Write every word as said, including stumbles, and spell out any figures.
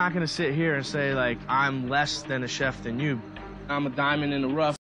I'm not gonna sit here and say like I'm less than a chef than you. I'm a diamond in the rough.